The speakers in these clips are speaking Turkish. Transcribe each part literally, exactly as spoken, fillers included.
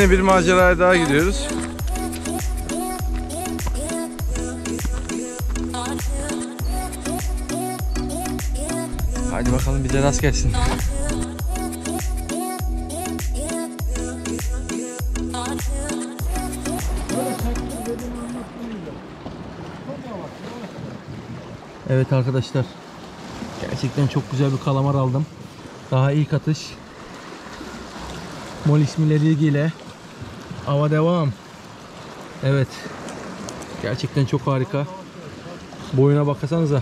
Yine bir maceraya daha gidiyoruz. Hadi bakalım bize rast gelsin. Evet arkadaşlar, gerçekten çok güzel bir kalamar aldım. Daha ilk atış. Molis Millerigi ile ava devam. Evet, gerçekten çok harika. Boyuna baksanıza.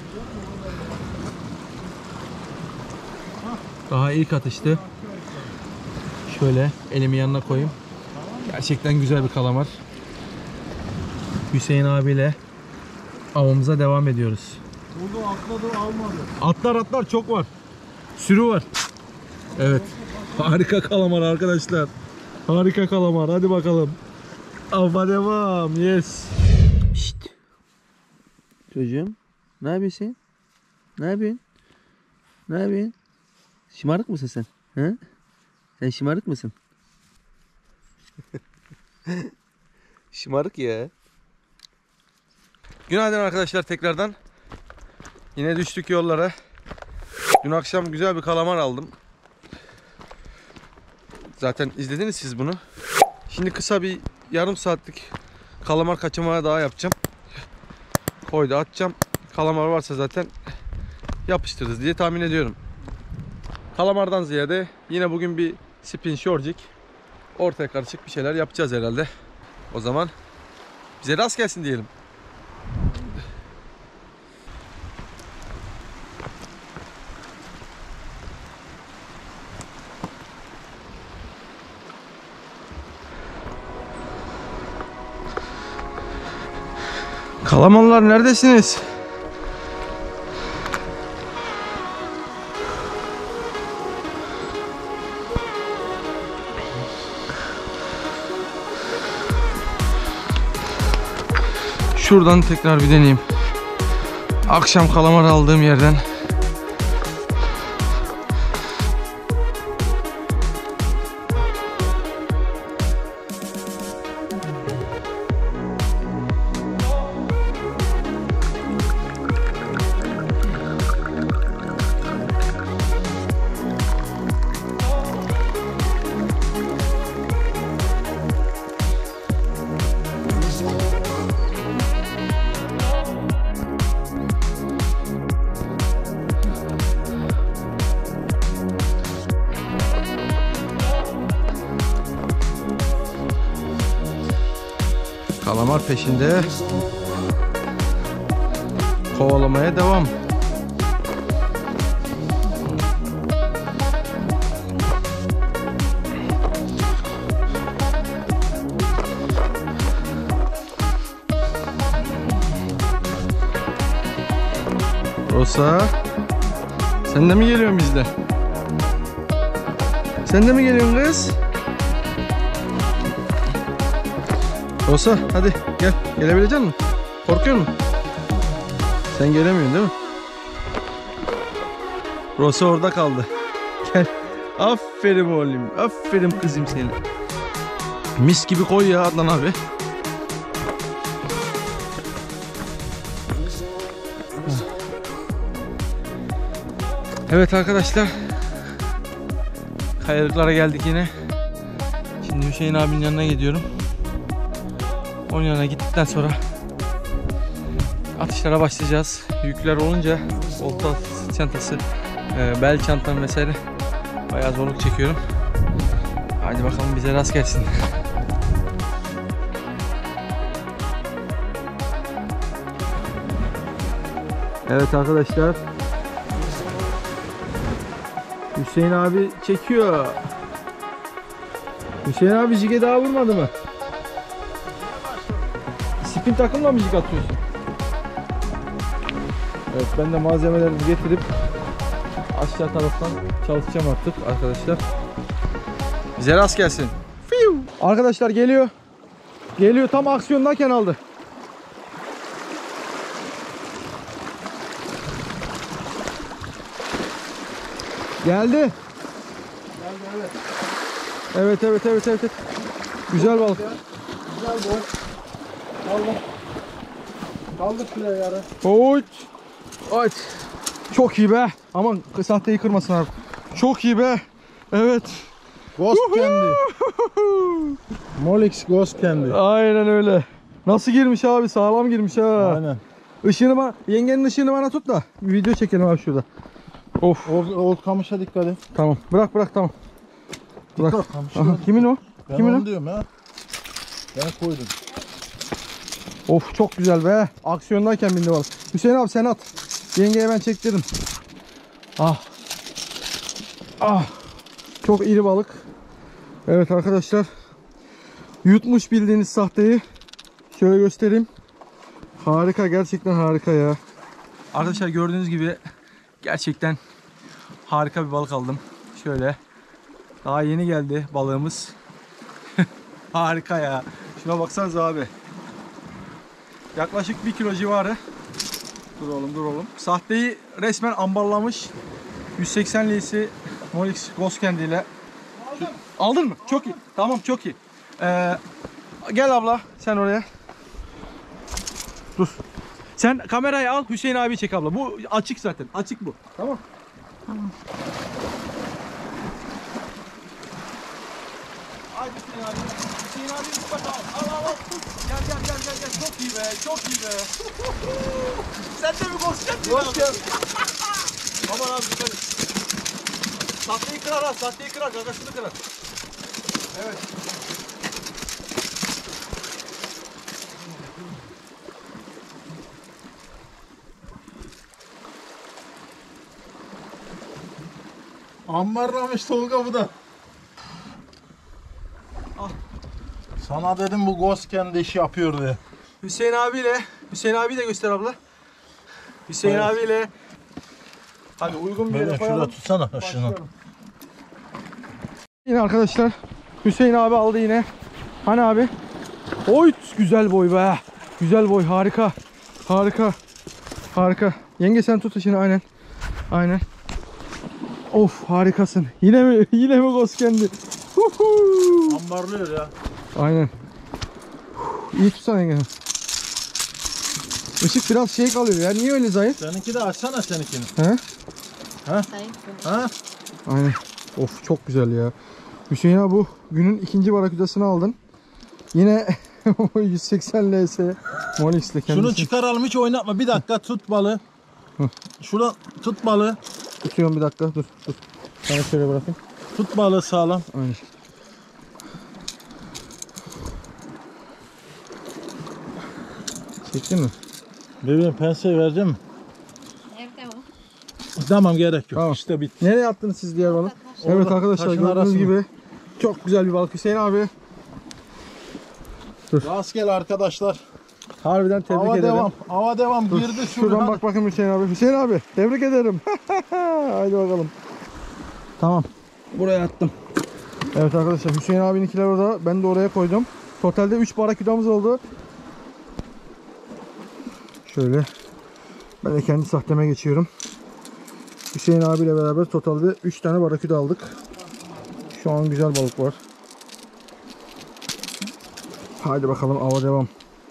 Daha ilk atıştı. Şöyle elimi yanına koyayım. Gerçekten güzel bir kalamar. Hüseyin abiyle avımıza devam ediyoruz. Burada atladı, almadı. Atlar atlar çok var. Sürü var. Evet. Harika kalamar arkadaşlar. Harika kalamar. Hadi bakalım. Ava devam. Yes. Şşt. Çocuğum. Ne yapıyorsun? Ne yapıyorsun? Ne yapıyorsun? Şımarık mısın sen? He? Sen şımarık mısın? Şımarık ya. Günaydın arkadaşlar tekrardan. Yine düştük yollara. Dün akşam güzel bir kalamar aldım. Zaten izlediniz siz bunu. Şimdi kısa bir yarım saatlik kalamar kaçırmaya daha yapacağım. Koyda atacağım. Kalamar varsa zaten yapıştırırız diye tahmin ediyorum. Kalamardan ziyade yine bugün bir spin shortjig, ortaya karışık bir şeyler yapacağız herhalde. O zaman bize rast gelsin diyelim. Kalamarlar neredesiniz? Şuradan tekrar bir deneyeyim. Akşam kalamar aldığım yerden. Kalamar peşinde. Kovalamaya devam. Rosa, sen de mi geliyorsun bizle? Sen de mi geliyorsun kız? Rosa hadi gel. Gelebilecek misin? Korkuyor musun? Sen gelemiyorsun değil mi? Rosa orada kaldı. Gel. Aferin oğlum. Aferin kızım seni. Mis gibi koy ya Adnan abi. Evet arkadaşlar. Kayalıklara geldik yine. Şimdi Hüseyin abinin yanına gidiyorum. Onun yanına gittikten sonra atışlara başlayacağız. Yükler olunca olta çantası, bel çantam vesaire bayağı zorluk çekiyorum. Hadi bakalım bize rast gelsin. Evet arkadaşlar. Hüseyin abi çekiyor. Hüseyin abi jige daha vurmadı mı? Spin takımla mı jig atıyorsun? Evet, ben de malzemelerimi getirip aşağı taraftan çalışacağım artık arkadaşlar. Bize rast gelsin. Fiu. Arkadaşlar geliyor. Geliyor, tam aksiyondayken aldı. Geldi. Geldi evet. Evet evet evet evet. Güzel balık. Güzel boy. Kaldır. Kaldır şuraya yarı. Oy. Evet. Çok iyi be. Aman sahteyi kırmasın abi. Çok iyi be. Evet. Ghost Candy. Molix Ghost Candy. Aynen öyle. Nasıl girmiş abi? Sağlam girmiş ha. Aynen. Işığını bana, yengenin ışığını bana tut da bir video çekelim abi şurada. Of. Old, old kamışa dikkat et. Tamam. Bırak bırak tamam. Bırak. Dikkat kamışa. Aha, kimin o? Ben Kimin onu o? diyorum ha. Ben koydum. Of çok güzel be. Aksiyondayken bindi balık. Hüseyin abi sen at. Yengeye ben çektirdim. Ah. Ah. Çok iri balık. Evet arkadaşlar. Yutmuş bildiğiniz sahteyi. Şöyle göstereyim. Harika, gerçekten harika ya. Arkadaşlar gördüğünüz gibi gerçekten harika bir balık aldım. Şöyle. Daha yeni geldi balığımız. Harika ya. Şuna baksanıza abi. Yaklaşık bir kilo civarı. Dur oğlum dur oğlum. Sahteyi resmen ambarlamış. yüz seksen lisi Molix Ghost Candy ile. Aldın. Aldın mı? Çok iyi. Tamam çok iyi. Ee, gel abla sen oraya. Dur. Sen kamerayı al, Hüseyin abi çek abla. Bu açık zaten. Açık bu. Tamam. Tamam. Hadi Hüseyin abi. Hüseyin abi mutlaka al. Al al al. Gel gel gel gel gel. Çok iyi be. Çok iyi be. Sen de mi Ghost Candy? Ghost Candy. Aman abi dikkat et. Sahteyi kırar ha. Sahteyi kırar. Gagasını kırar. Evet. Ambarlamış Tolga bu da. Ah. Sana dedim bu Ghost Candy işi yapıyor diye. Hüseyin abiyle, Hüseyin abi de göster abla. Hüseyin Evet. abiyle. Hadi uygun bir yere Böyle koyalım. şurada tutsana şunu. Başlayalım. Yine arkadaşlar Hüseyin abi aldı yine. Hani abi? Oy güzel boy be. Güzel boy, harika. Harika. Harika. Yenge sen tut işini aynen. Aynen. Of harikasın. Yine mi? Yine mi Ghost Candy? Huhu. Ambarlıyor ya. Aynen. İyi tutsana yenge. Işık biraz şey kalıyor ya. Niye öyle zayıf? Seninki de açsana seninkini. He? Ha? Ha? Aynen. Of çok güzel ya. Hüseyin abi bu günün ikinci barakudasını aldın. Yine yüz seksen L S Molix'le kendisi. Şunu çıkaralım, hiç oynatma. Bir dakika tut balığı. Şuradan tut balığı. Tutuyorum bir dakika. Dur dur. Sana şöyle bırakayım. Tut balığı sağlam. Aynen. Çektin mi? Bebeğim penseyi vereceğim mi? Evde o. Tamam, gerek yok. Tamam. İşte bitti. Nereye attınız siz diğer balığı? Orada, Evet arkadaşlar taşın gördüğünüz arasına. gibi çok güzel bir balık Hüseyin abi. Rastgele arkadaşlar. Harbiden tebrik Ava ederim. devam. Ava devam. Dur, Girdi şuradan şuradan. bak bakayım Hüseyin abi. Hüseyin abi tebrik ederim. Haydi bakalım. Tamam. Buraya attım. Evet arkadaşlar Hüseyin abininkiler orada. Ben de oraya koydum. Totalde üç barakudamız oldu. Şöyle. Ben de kendi sahteme geçiyorum. Hüseyin abiyle beraber totalde üç tane barakuda aldık. Şu an güzel balık var. Haydi bakalım ava devam.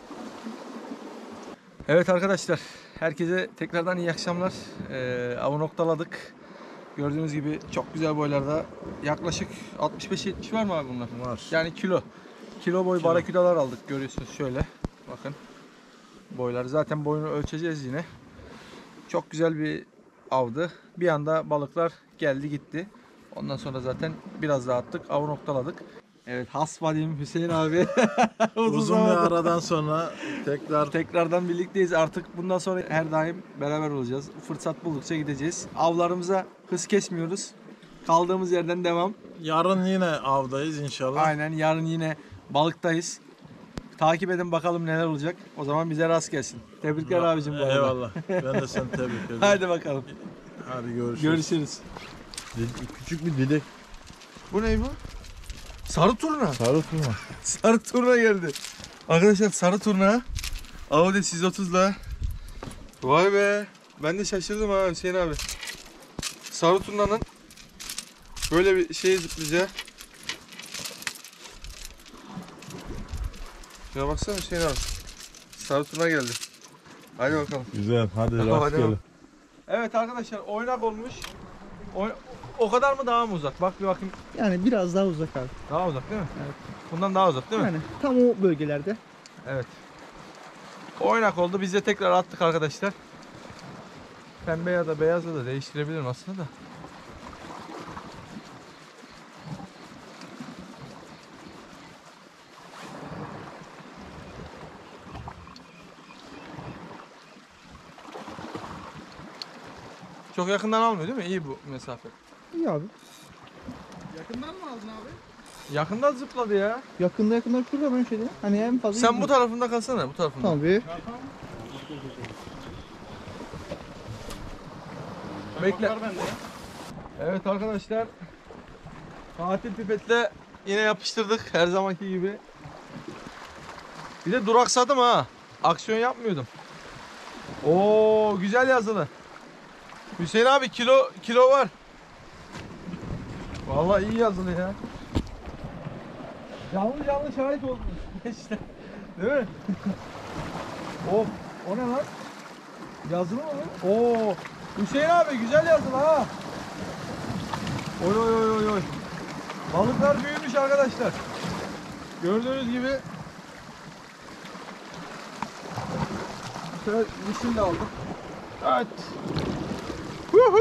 Evet arkadaşlar, herkese tekrardan iyi akşamlar. Ee, avı noktaladık. Gördüğünüz gibi çok güzel boylarda. Yaklaşık altmış beş yetmiş var mı abi bunlar? Var. Yani kilo. Kilo boy baraküdalar aldık, görüyorsunuz şöyle. Bakın. Boyları zaten boyunu ölçeceğiz yine. Çok güzel bir avdı. Bir anda balıklar geldi gitti. Ondan sonra zaten biraz daha attık, avı noktaladık. Evet, hasbadim Hüseyin abi. Uzun, Uzun bir zamandır. aradan sonra tekrar Tekrardan birlikteyiz. Artık bundan sonra her daim beraber olacağız. Fırsat buldukça gideceğiz. Avlarımıza hız kesmiyoruz. Kaldığımız yerden devam. yarın yine avdayız inşallah. Aynen, yarın yine balıktayız. Takip edin bakalım neler olacak. O zaman bize rast gelsin. Tebrikler abicim bu arada. Eyvallah. Ben de seni tebrik ederim. Haydi bakalım. Hadi görüşürüz. Görüşürüz. Dil- Küçük bir dilek. Bu ne bu? Sarı turna. Sarı turna. Sarı turna geldi. Arkadaşlar sarı turna. Audi yüz otuz'la. Vay be. Ben de şaşırdım ha Hüseyin abi. Sarı turnanın böyle bir şey zıplayacağı. Şuna baksana Hüseyin abi. Sarı turna geldi. Hadi bakalım. Güzel. Hadi Hadi rastgele. bakalım. Evet arkadaşlar oynak olmuş. O, o kadar mı daha mı uzak? Bak bir bakayım. Yani biraz daha uzak abi. Daha uzak değil mi? Evet. Bundan daha uzak değil mi? Yani tam o bölgelerde. Evet. Oynak oldu. Biz de tekrar attık arkadaşlar. Pembe ya da beyazla da değiştirebilirim aslında da. Çok yakından almıyor değil mi? İyi bu mesafe. İyi abi. Yakından mı aldın abi? Yakından zıpladı ya. Yakında yakında şurada ben şey diyeyim. Hani en fazla. Sen bu tarafında kalsana, bu tarafında. Tabii. Bekle. Evet arkadaşlar. Katil pipetle yine yapıştırdık her zamanki gibi. Bir de duraksadım ha. Aksiyon yapmıyordum. Oo güzel yazılı. Hüseyin abi kilo kilo var. Vallahi iyi yazılı ya. Canlı canlı şahit oldum. İşte. Değil mi? Of, o ne lan? Yazılı mı lan? Oo, Hüseyin abi güzel yazılı ha. Oy oy oy oy oy. Balıklar büyümüş arkadaşlar. Gördüğünüz gibi. Şöyle dişini de aldım. Evet. Huhu!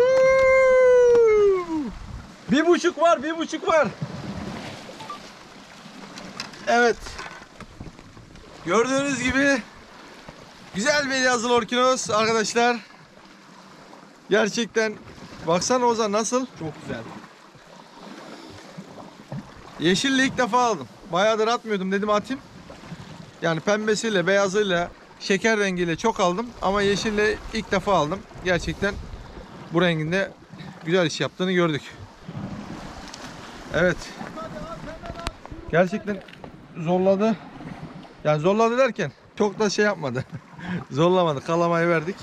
Bir buçuk var, bir buçuk var. Evet. Gördüğünüz gibi güzel bir yazılı orkinos arkadaşlar. Gerçekten baksana Ozan nasıl? Çok güzel. Yeşilli ilk defa aldım. Bayağıdır atmıyordum dedim atayım. Yani pembesiyle, beyazıyla, şeker rengiyle çok aldım ama yeşille ilk defa aldım. Gerçekten bu renginde güzel iş yaptığını gördük. Evet. Gerçekten zorladı. Yani zorladı derken çok da şey yapmadı. Zorlamadı. Kalamayı verdik.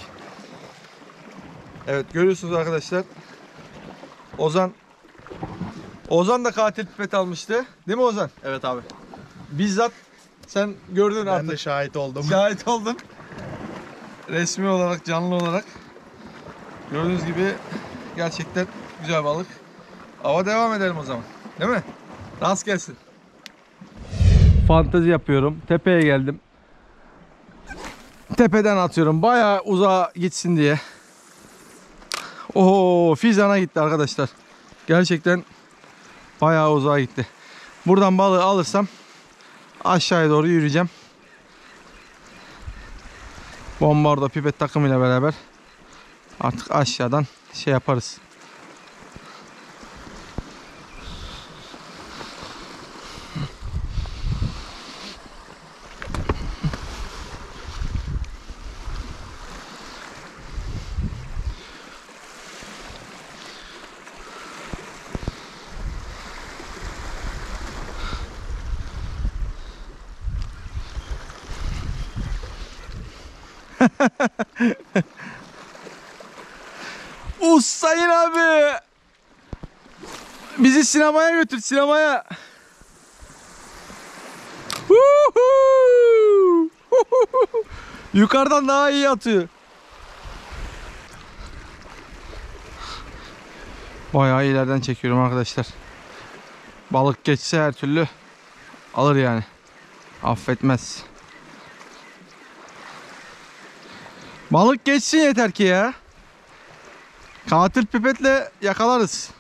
Evet görüyorsunuz arkadaşlar. Ozan Ozan da katil pipet almıştı. Değil mi Ozan? Evet abi. Bizzat sen gördün Ben artık. de şahit oldum. Şahit oldun. Resmi olarak, canlı olarak. Gördüğünüz gibi gerçekten güzel balık. Ava devam edelim o zaman. Değil mi? Rast gelsin. Fantezi yapıyorum. Tepeye geldim. Tepeden atıyorum. Bayağı uzağa gitsin diye. Oo, Fizan'a gitti arkadaşlar. Gerçekten bayağı uzağa gitti. Buradan balığı alırsam aşağıya doğru yürüyeceğim. Bombardo pipet takımıyla beraber artık aşağıdan şey yaparız. Hüseyin abi. Bizi sinemaya götür, sinemaya. Huhu! Yukarıdan daha iyi atıyor. Bayağı ileriden çekiyorum arkadaşlar. Balık geçse her türlü alır yani. Affetmez. Balık geçsin yeter ki ya. Katil pipetle yakalarız.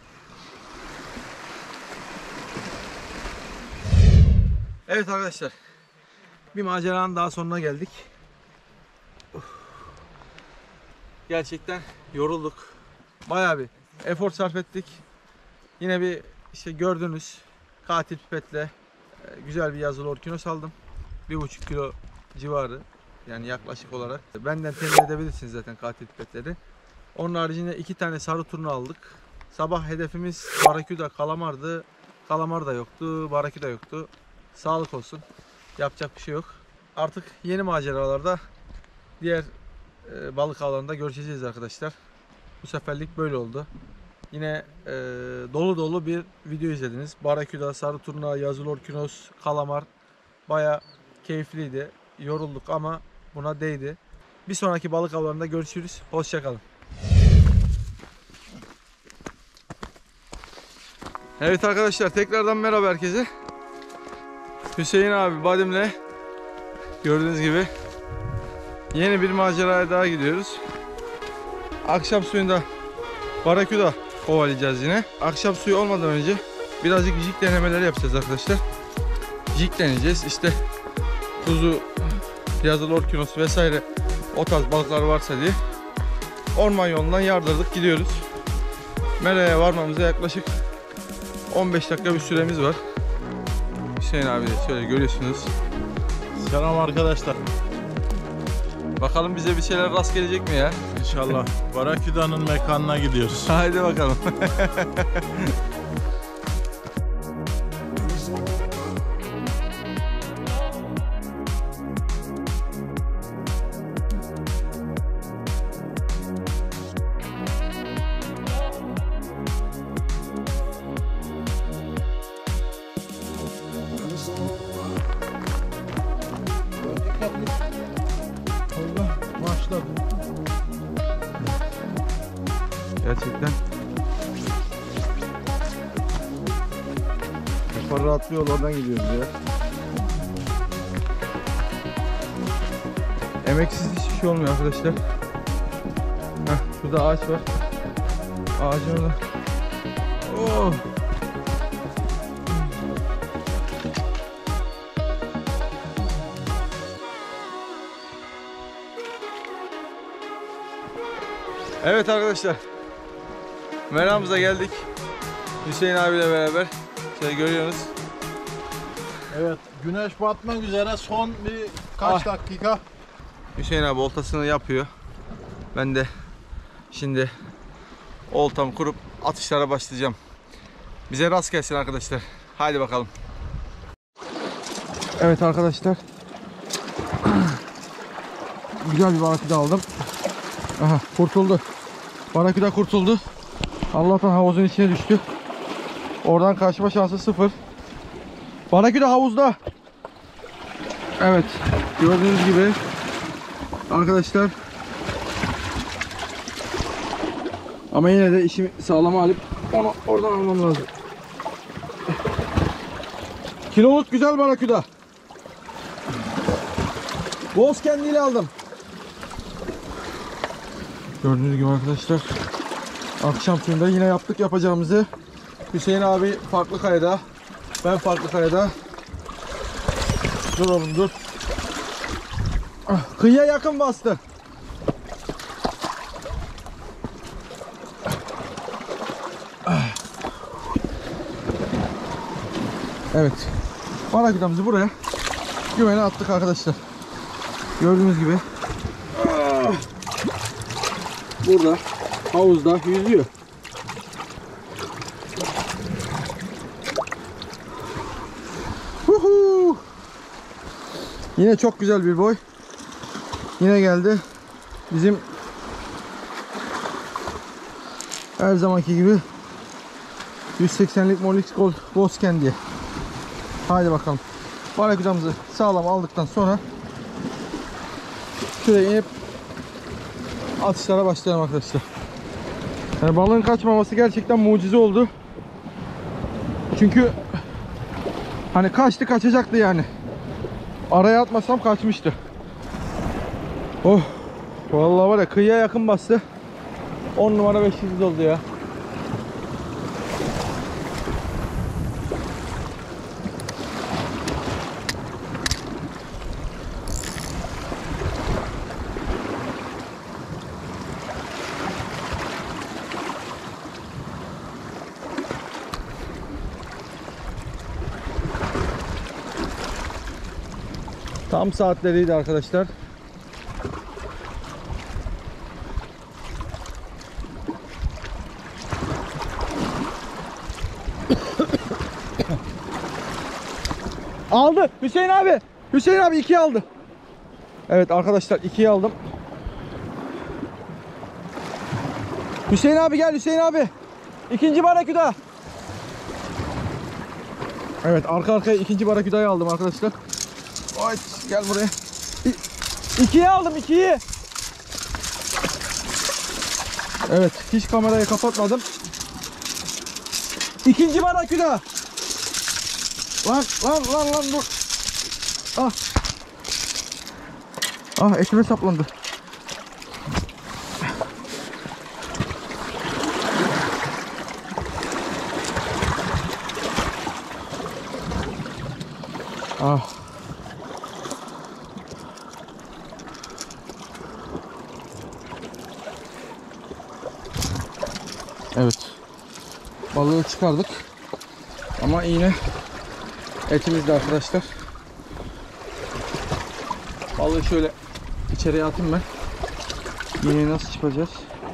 Evet arkadaşlar. Bir maceranın daha sonuna geldik. Gerçekten yorulduk. Bayağı bir efor sarf ettik. Yine bir işte gördünüz katil pipetle güzel bir yazılı orkinos aldım. Bir buçuk kilo civarı. Yani yaklaşık olarak. Benden temin edebilirsiniz zaten katil pipetleri. Onun haricinde iki tane sarı turna aldık. Sabah hedefimiz baraküda, kalamardı. Kalamar da yoktu, baraküda yoktu. Sağlık olsun. Yapacak bir şey yok. Artık yeni maceralarda diğer e, balık avlarında görüşeceğiz arkadaşlar. Bu seferlik böyle oldu. Yine e, dolu dolu bir video izlediniz. Baraküda, sarı turna, yazılı orkinos, kalamar. Baya keyifliydi. Yorulduk ama buna değdi. Bir sonraki balık avlarında görüşürüz. Hoşça kalın. Evet arkadaşlar, tekrardan merhaba herkese. Hüseyin abi Badim'le gördüğünüz gibi yeni bir maceraya daha gidiyoruz. Akşam suyunda baraküda kovalayacağız yine. Akşam suyu olmadan önce birazcık jig denemeleri yapacağız arkadaşlar. Jig deneyeceğiz. İşte kuzu, yazılı orkinos vesaire o tarz balıklar varsa diye orman yolundan yardırdık gidiyoruz. Mera'ya varmamıza yaklaşık on beş dakika bir süremiz var. Hüseyin abi de şöyle görüyorsunuz. Selam arkadaşlar. Bakalım bize bir şeyler rast gelecek mi ya? İnşallah Baraküda'nın mekanına gidiyoruz. Haydi bakalım. Allah başladı. Gerçekten yukarı atlıyor, oradan gidiyoruz ya. Emeksiz hiçbir şey olmuyor arkadaşlar. Heh, şurada ağaç var. Ağacın orada. Oh. Evet arkadaşlar, meramıza geldik Hüseyin abiyle beraber. Şöyle görüyorsunuz. Evet, güneş batmak üzere, son bir kaç Ah. dakika. Hüseyin abi oltasını yapıyor. Ben de şimdi oltamı kurup atışlara başlayacağım. Bize rast gelsin arkadaşlar. Haydi bakalım. Evet arkadaşlar, güzel bir baraküda aldım. Aha, kurtuldu. Baraküda kurtuldu. Allah'tan havuzun içine düştü. Oradan kaçma şansı sıfır. Baraküda havuzda. Evet, gördüğünüz gibi arkadaşlar. Ama yine de işimi sağlama alıp onu oradan almam lazım. Kiloluk güzel baraküda. Boz kendiyle aldım. Gördüğünüz gibi arkadaşlar, akşam suyunda yine yaptık yapacağımızı. Hüseyin abi farklı kayada, ben farklı kayada. Dur oğlum dur. Ah, kıyıya yakın bastı. Ah. Evet, baraküdamızı buraya güvene attık arkadaşlar. Gördüğünüz gibi burada havuzda yüzüyor. Huhu. Yine çok güzel bir boy. Yine geldi. Bizim her zamanki gibi yüz seksenlik Molix Gold Bosken diye. Haydi bakalım. Baraküdamızı sağlam aldıktan sonra şuraya inip atışlara başlayalım arkadaşlar. Yani balığın kaçmaması gerçekten mucize oldu. Çünkü hani kaçtı kaçacaktı yani. Araya atmasam kaçmıştı. Oh. Vallahi var ya, kıyıya yakın bastı. on numara beş yıldız oldu ya. Tam saatleriydi arkadaşlar. Aldı Hüseyin abi. Hüseyin abi ikiye aldı. Evet arkadaşlar, ikiye aldım. Hüseyin abi gel, Hüseyin abi. İkinci baraküda. Evet, arka arkaya ikinci baraküdayı aldım arkadaşlar. Ay, gel buraya. İkiyi aldım ikiyi. Evet, hiç kamerayı kapatmadım. İkinci baraküda. Lan lan lan lan dur. Ah. Ah, etime saplandı. Ah. Evet. Balığı çıkardık. Ama yine etimizde arkadaşlar. Balığı şöyle içeriye atayım ben. Yine nasıl çıkacağız?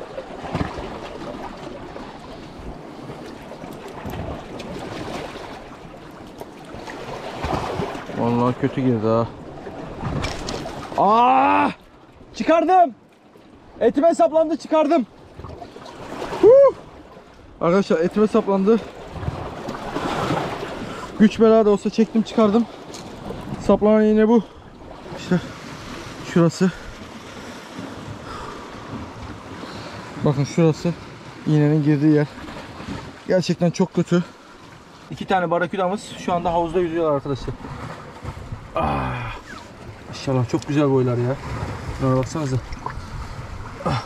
Vallahi kötü girdi ha. Aa! Çıkardım. Etime saplandı, çıkardım. Huh! Arkadaşlar etime saplandı. Güç bela da olsa çektim, çıkardım. Saplanan yine bu. İşte şurası. Bakın şurası. İğnenin girdiği yer. Gerçekten çok kötü. İki tane baraküdamız şu anda havuzda yüzüyorlar arkadaşlar. Ah, İnşallah çok güzel boylar ya. Şuna baksanıza. Ah.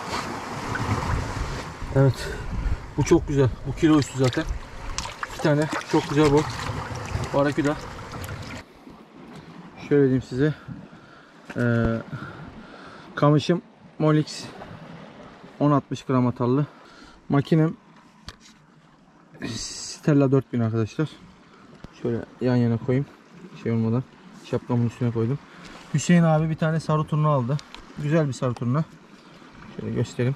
Evet. Bu çok güzel. Bu kilo üstü zaten. İki tane çok güzel boy baraküda. Şöyle diyeyim size. Ee, kamışım Molix on altmış gram atarlı. Makinem Stella dört bin arkadaşlar. Şöyle yan yana koyayım. Şey olmadan şapkamın üstüne koydum. Hüseyin abi bir tane sarı turna aldı. Güzel bir sarı turna. Şöyle göstereyim.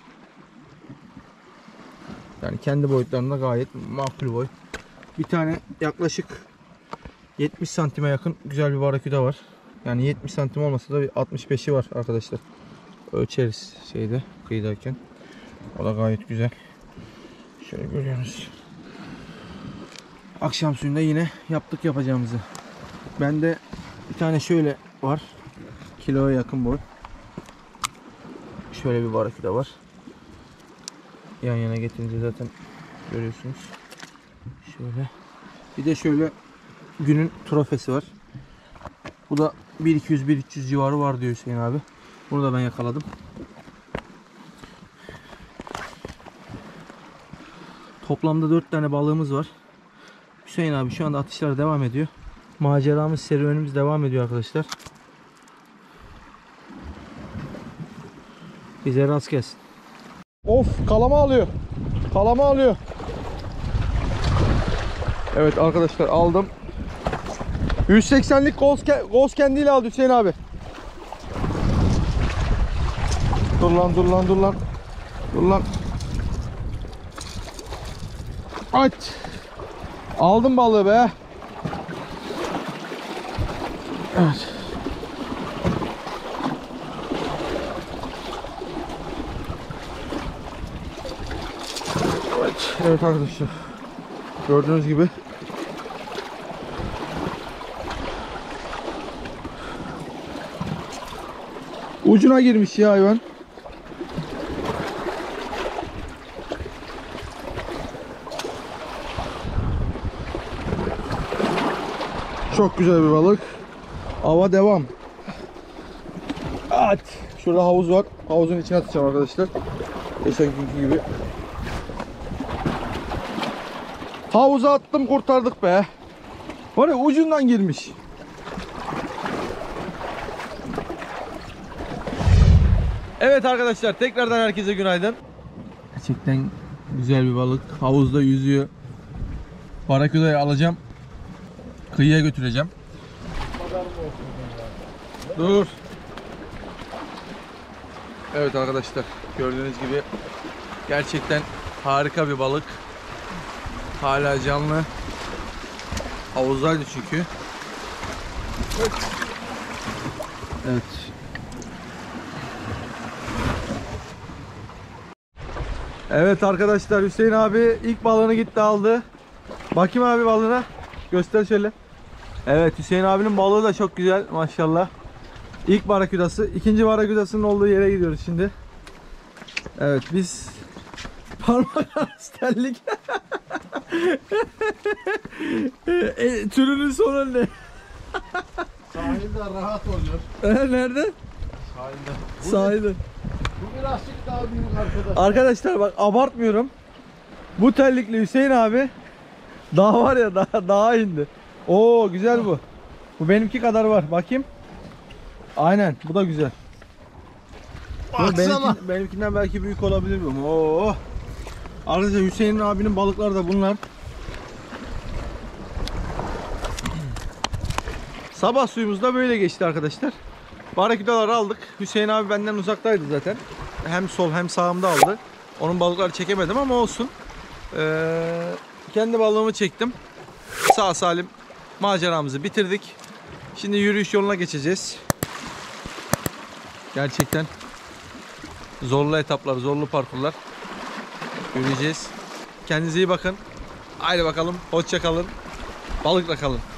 Yani kendi boyutlarında gayet makul boy. Bir tane yaklaşık yetmiş santime yakın güzel bir baraküda var. Yani yetmiş santim olmasa da bir altmış beşi var arkadaşlar. Ölçeriz şeyde, kıyıdayken. O da gayet güzel. Şöyle görüyorsunuz. Akşam suyunda yine yaptık yapacağımızı. Bende bir tane şöyle var. Kiloya yakın boy. Şöyle bir baraküda var. Yan yana getirince zaten görüyorsunuz. Şöyle. Bir de şöyle günün trofesi var. Bu da bir iki yüz bir üç yüz civarı var diyor Hüseyin abi. Bunu da ben yakaladım. Toplamda dört tane balığımız var. Hüseyin abi şu anda atışlar devam ediyor. Maceramız, serüvenimiz devam ediyor arkadaşlar. Bize rast gelsin. Of, kalama alıyor. Kalama alıyor. Evet arkadaşlar, aldım. yüz seksenlik Ghost kendiyle aldı Hüseyin abi. Dur lan dur lan dur lan. Dur lan. Aç. Aldım balığı be. Evet. Evet, evet arkadaşlar. Gördüğünüz gibi ucuna girmiş ya hayvan. Çok güzel bir balık. Ava devam. At. Şurada havuz var. Havuzun içine atacağım arkadaşlar. Geçen günkü gibi. Havuza attım, kurtardık be. Var ya, ucundan girmiş. Evet arkadaşlar, tekrardan herkese günaydın. Gerçekten güzel bir balık. Havuzda yüzüyor. Baraküdayı alacağım. Kıyıya götüreceğim. Dur. Evet arkadaşlar, gördüğünüz gibi gerçekten harika bir balık. Hala canlı. Havuzdaydı çünkü. Evet. Evet arkadaşlar, Hüseyin abi ilk balığını gitti aldı. Bakayım abi balığına. Göster şöyle. Evet, Hüseyin abinin balığı da çok güzel maşallah. İlk barakudası, ikinci barakudasının olduğu yere gidiyoruz şimdi. Evet, biz parmak arası terlik. e, türünün sonu ne? Sahilde rahat oluyor. E, nerede? Sahilde. Sahilde. Bu birazcık daha büyük arkadaş. Arkadaşlar bak, abartmıyorum. Bu terlikli Hüseyin abi daha var ya, daha, daha indi. Oo, güzel bu. Bu benimki kadar var. Bakayım. Aynen, bu da güzel. Bu Baksana. benimki, benimkinden belki büyük olabilir bu. Oo. Arkadaşlar Hüseyin abinin balıkları da bunlar. Sabah suyumuz da böyle geçti arkadaşlar. Barakudaları aldık. Hüseyin abi benden uzaktaydı zaten. Hem sol hem sağımda aldı. Onun balıkları çekemedim ama olsun. Ee, kendi balığımı çektim. Sağ salim maceramızı bitirdik. Şimdi yürüyüş yoluna geçeceğiz. Gerçekten zorlu etaplar, zorlu parkurlar yürüyeceğiz. Kendinize iyi bakın. Haydi bakalım, hoşça kalın. Balıkla kalın.